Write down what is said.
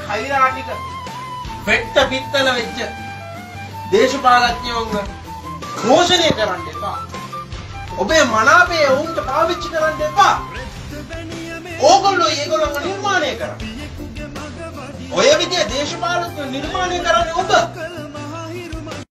කෛරාටික වෙට්ට පිත්තල වෙච්ච දේශපාලඥයෝන්ව ഘോഷණය කරන්න එපා. ඔබේ මනාපය වුන්ට පාවිච්චි කරන්න එපා. ඕගොල්ලෝ ඒගොල්ලන්ව නිර්මාණය කරා. ඔය විදිය දේශපාලක නිර්මාණය කරන්නේ ඔබ.